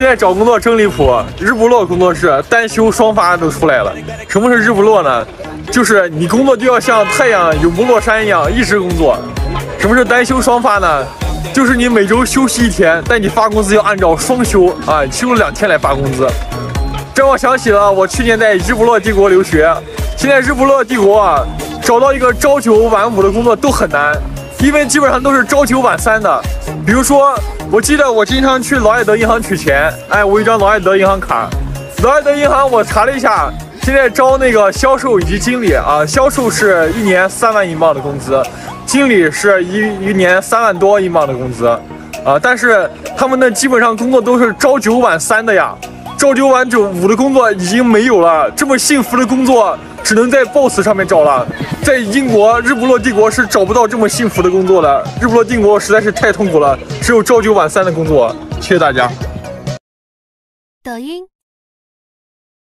现在找工作真离谱，日不落工作室单休双发都出来了。什么是日不落呢？就是你工作就要像太阳永不落山一样一直工作。什么是单休双发呢？就是你每周休息1天，但你发工资要按照双休啊，休了2天来发工资。这让我想起了我去年在日不落帝国留学。现在日不落帝国啊，找到一个朝9晚5的工作都很难，因为基本上都是朝9晚3的。比如说，我记得我经常去劳埃德银行取钱，哎，我有一张劳埃德银行卡。劳埃德银行我查了一下，现在招那个销售以及经理啊，销售是1年3万英镑的工资，经理是一年3万多英镑的工资，但是他们的基本上工作都是朝9晚3的呀，朝9晚5的工作已经没有了，这么幸福的工作只能在 Boss 上面找了。在英国日不落帝国是找不到这么幸福的工作的，日不落帝国实在是太痛苦了，只有朝9晚3的工作。谢谢大家。 抖音。